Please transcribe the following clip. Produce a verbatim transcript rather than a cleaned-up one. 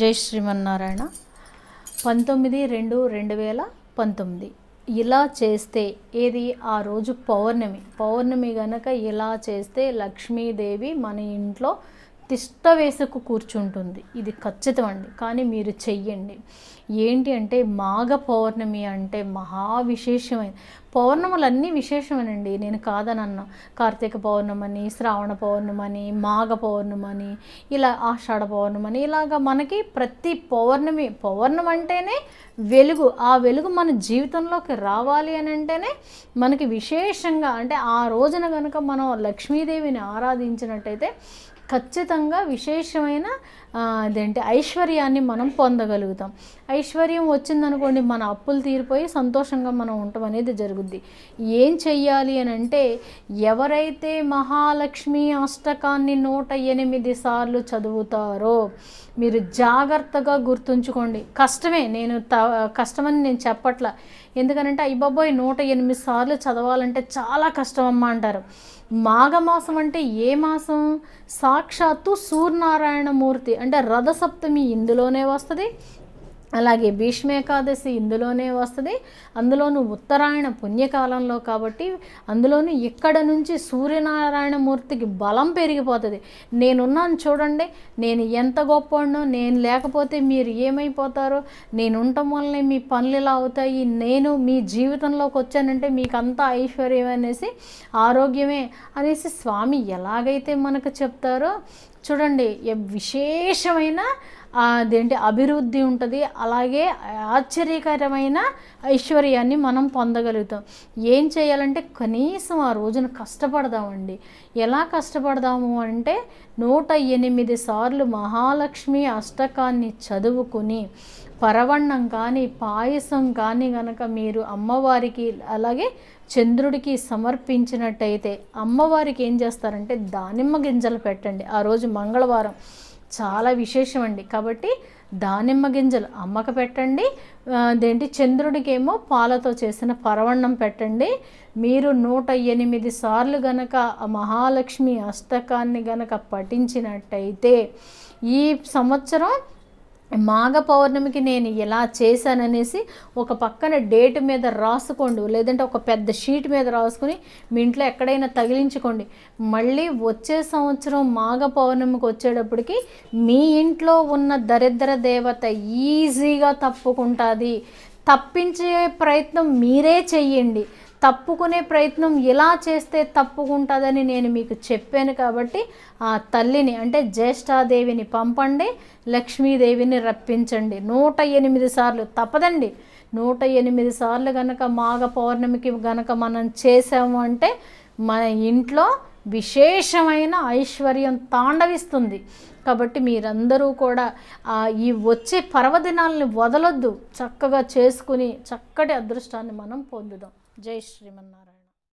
జై శ్రీమన్నారాయణ. పంతొమ్మిది రెండు రెండు వేల పంతొమ్మిది ఇలా చేస్తే ఏది ఆ రోజు పౌర్ణమి పౌర్ణమి గనక ఇలా చేస్తే లక్ష్మీదేవి మన ఇంట్లో తిష్ట వేసుకు కూర్చుంటుంది. ఇది ఖచ్చితం అండి. కానీ మీరు చెయ్యండి. ఏంటి అంటే మాఘ పౌర్ణమి అంటే మహా విశేషమైన పౌర్ణములన్నీ విశేషమేనండి. నేను కాదనన్నా. కార్తీక పౌర్ణమని, శ్రావణ పౌర్ణమని, మాఘ పౌర్ణమని, ఇలా ఆషాఢ పౌర్ణమని, ఇలాగా మనకి ప్రతి పౌర్ణమి పౌర్ణమి అంటేనే వెలుగు. ఆ వెలుగు మన జీవితంలోకి రావాలి అని అంటేనే మనకి విశేషంగా అంటే ఆ రోజున కనుక మనం లక్ష్మీదేవిని ఆరాధించినట్టయితే ఖచ్చితంగా విశేషమైన అదేంటి ఐశ్వర్యాన్ని మనం పొందగలుగుతాం. ఐశ్వర్యం వచ్చిందనుకోండి, మన అప్పులు తీరిపోయి సంతోషంగా మనం ఉండటం అనేది జరుగుద్ది. ఏం చెయ్యాలి అని అంటే, ఎవరైతే మహాలక్ష్మి అష్టకాన్ని నూట ఎనిమిది సార్లు చదువుతారో మీరు జాగ్రత్తగా గుర్తుంచుకోండి. కష్టమే, నేను త కష్టమని నేను చెప్పట్లా. ఎందుకనంటే అయ్య బాబోయ్ నూట ఎనిమిది సార్లు చదవాలంటే చాలా కష్టం అమ్మ అంటారు. మాఘమాసం అంటే ఏ మాసం? సాక్షాత్తు సూర్యనారాయణమూర్తి అంటే రథసప్తమి ఇందులోనే వస్తుంది, అలాగే భీష్మేకాదశి ఇందులోనే వస్తుంది. అందులోనూ ఉత్తరాయణ పుణ్యకాలంలో కాబట్టి అందులోనూ ఇక్కడ నుంచి సూర్యనారాయణమూర్తికి బలం పెరిగిపోతుంది. నేనున్నాను చూడండి, నేను ఎంత గొప్పనో, నేను లేకపోతే మీరు ఏమైపోతారో, నేను ఉండటం వల్లనే మీ పనులు ఇలా అవుతాయి, నేను మీ జీవితంలోకి వచ్చానంటే మీకు అంతా ఐశ్వర్యం అనేసి ఆరోగ్యమే అనేసి స్వామి ఎలాగైతే మనకు చెప్తారో చూడండి, విశేషమైన అదేంటి అభివృద్ధి ఉంటుంది. అలాగే ఆశ్చర్యకరమైన ఐశ్వర్యాన్ని మనం పొందగలుగుతాం. ఏం చేయాలంటే కనీసం ఆ రోజున కష్టపడదామండి. ఎలా కష్టపడదాము అంటే నూట ఎనిమిది సార్లు మహాలక్ష్మి అష్టకాన్ని చదువుకుని పరవన్నం కానీ పాయసం కానీ గనక మీరు అమ్మవారికి అలాగే చంద్రుడికి సమర్పించినట్టయితే అమ్మవారికి ఏం చేస్తారంటే దానిమ్మ గింజలు పెట్టండి. ఆ రోజు మంగళవారం చాలా విశేషం అండి. కాబట్టి దానిమ్మ గింజలు అమ్మకు పెట్టండి. అదేంటి చంద్రుడికేమో పాలతో చేసిన పరవన్నం పెట్టండి. మీరు నూట ఎనిమిది సార్లు గనక మహాలక్ష్మి అష్టకాన్ని గనక పఠించినట్టయితే ఈ సంవత్సరం మాఘ పౌర్ణమికి నేను ఎలా చేశాననేసి ఒక పక్కన డేట్ మీద రాసుకోండి, లేదంటే ఒక పెద్ద షీట్ మీద రాసుకుని మీ ఇంట్లో ఎక్కడైనా తగిలించుకోండి. మళ్ళీ వచ్చే సంవత్సరం మాఘ పౌర్ణమికి వచ్చేటప్పటికి మీ ఇంట్లో ఉన్న దరిద్ర దేవత ఈజీగా తప్పుకుంటుంది. తప్పించే ప్రయత్నం మీరే చెయ్యండి. తప్పుకునే ప్రయత్నం ఎలా చేస్తే తప్పుకుంటుందని నేను మీకు చెప్పాను. కాబట్టి ఆ తల్లిని అంటే జ్యేష్ఠాదేవిని పంపండి, లక్ష్మీదేవిని రప్పించండి. నూట ఎనిమిది సార్లు తప్పదండి. నూట ఎనిమిది సార్లు గనక మాఘ పౌర్ణమికి గనక మనం చేసాము అంటే మన ఇంట్లో విశేషమైన ఐశ్వర్యం తాండవిస్తుంది. కాబట్టి మీరందరూ కూడా ఈ వచ్చే పర్వదినాలని వదలొద్దు, చక్కగా చేసుకుని చక్కటి అదృష్టాన్ని మనం పొందుదాం. జై శ్రీమన్నారాయణ.